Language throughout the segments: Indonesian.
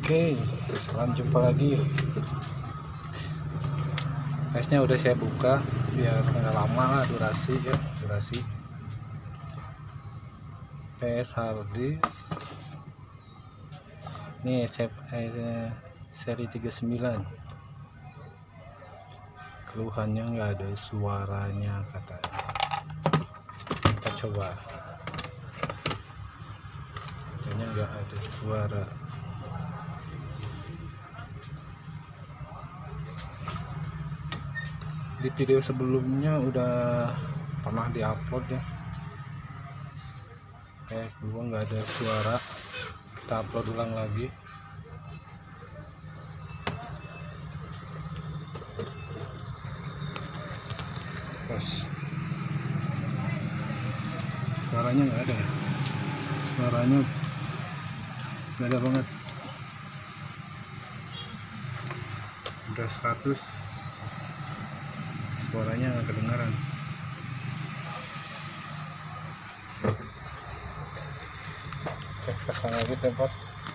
Oke, salam jumpa lagi. Flashnya udah saya buka biar nggak lama lah durasi. PS harddisk ini seri 39. Keluhannya nggak ada suaranya katanya. Kita coba, katanya nggak ada suara. Di video sebelumnya udah pernah diupload ya, PS2 nggak ada suara. Kita upload ulang lagi. Terus suaranya nggak ada ya, suaranya nggak ada banget. Udah 100, suaranya nggak kedengaran. Oke, pasang lagi tempat.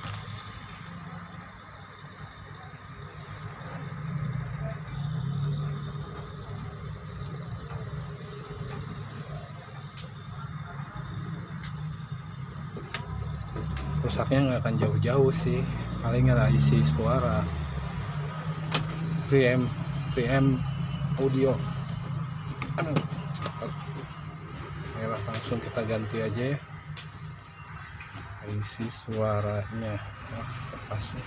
Rusaknya nggak akan jauh-jauh sih, paling ada isi suara. preamp audio. Aduh, ayolah langsung kita ganti aja ya isi suaranya. Lepas nih.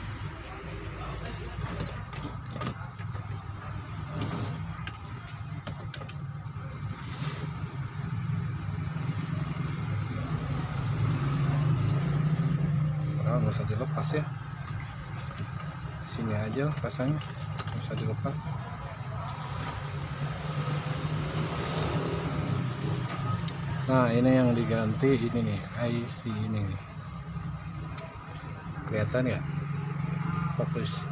Padahal nggak usah dilepas ya, sini aja lah pasangnya, nggak usah dilepas. Nah, ini yang diganti, ini nih IC ini nih, kelihatan ya, fokus.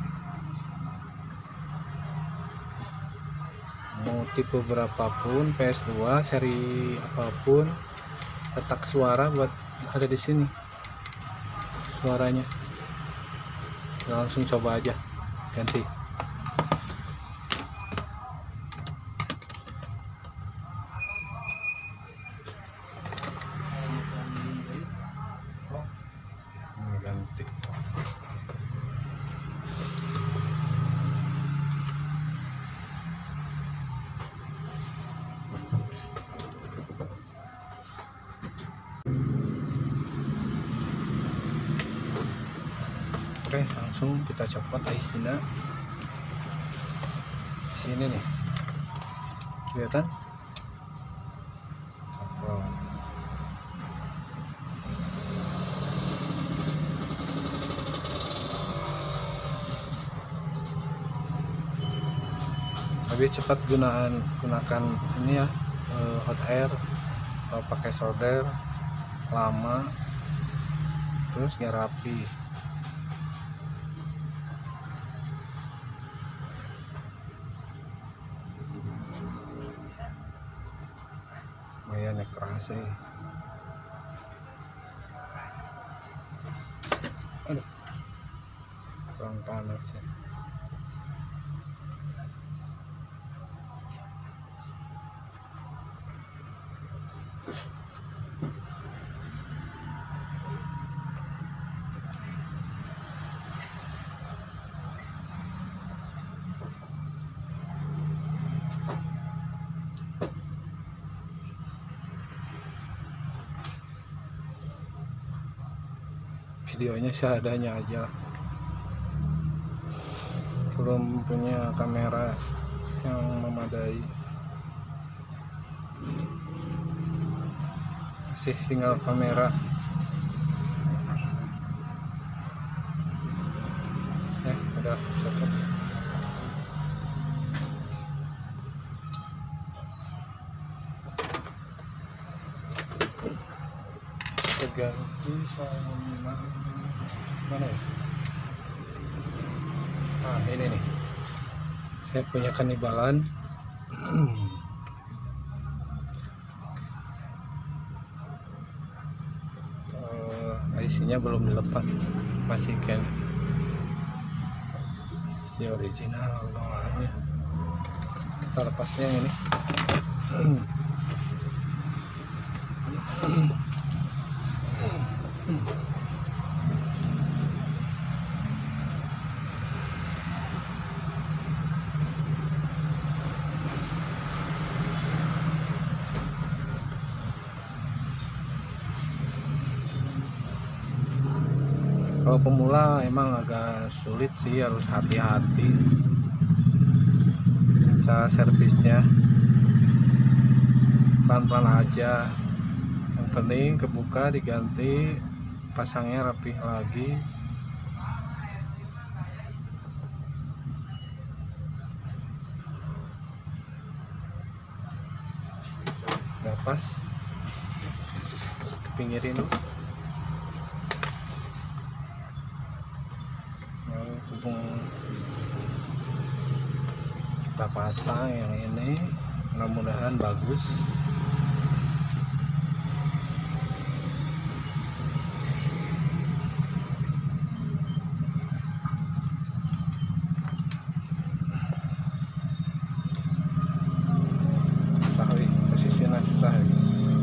Mau tipe berapapun, PS2 seri apapun, letak suara buat ada di sini suaranya. Langsung coba aja ganti. Ganti. Oke, langsung kita copot IC-nya. Sini nih, kelihatan? Lebih cepat gunakan ini ya, hot air. Kalau pakai solder lama, terus nggak rapi. Lumayan keras sih. Aduh, kurang panas ya. Videonya seadanya aja, belum punya kamera yang memadai, masih single kamera. Udah copot. Ganti sama mana ya? Nah, ini nih, saya punya kanibalan. IC-nya belum dilepas, masih kan masih original bawaannya. Kita lepasnya yang ini. Kalau pemula emang agak sulit sih, harus hati-hati cara servisnya, pelan-pelan aja. Yang penting kebuka, diganti, pasangnya rapih lagi. Udah pas, kepinggirin dulu. Kita pasang yang ini, mudah-mudahan bagus. Posisinya susah ya.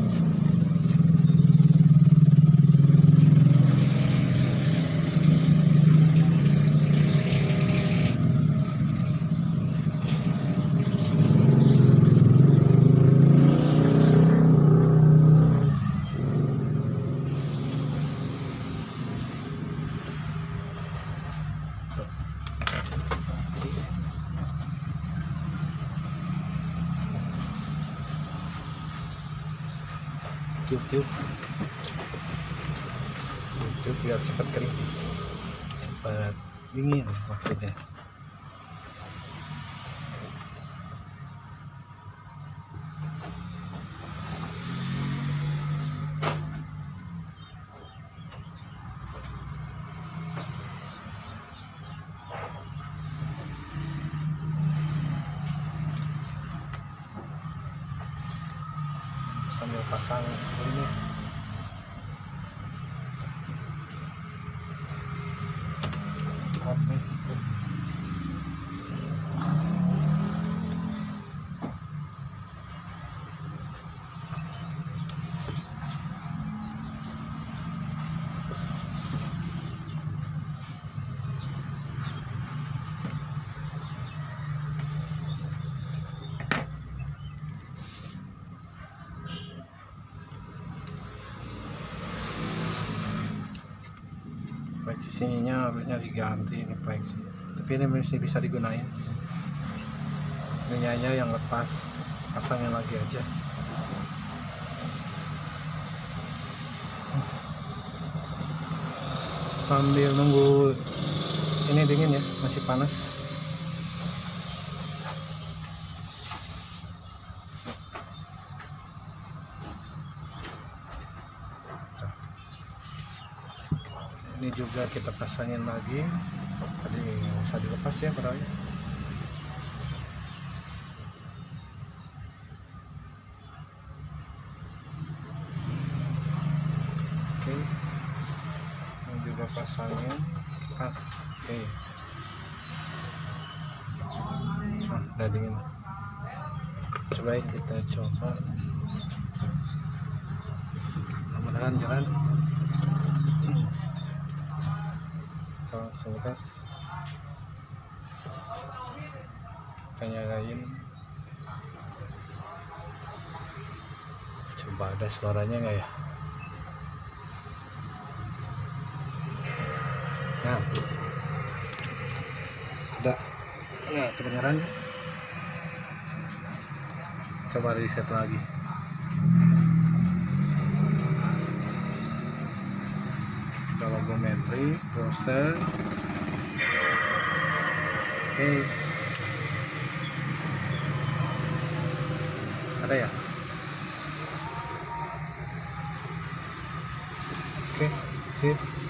Tiup biar cepat kering, cepat dingin maksudnya. Sambil pasang ini. Oke. Sininya harusnya diganti ini fleksi, tapi ini masih bisa digunain. Ini aja yang lepas, pasangnya lagi aja. Sambil nunggu ini dingin ya, masih panas. Ini juga kita pasangin lagi, tadi nggak usah dilepas ya padahal. Oke, ini juga pasangin pas. Oke, nah, udah dingin, cobain, kita coba, mudah-mudahan jalan. Sebentas nyalain, coba ada suaranya nggak ya. Nah, ada, nah kedengaran. Coba reset lagi. Logometri, browser. Oke. Ada ya? Oke, sip.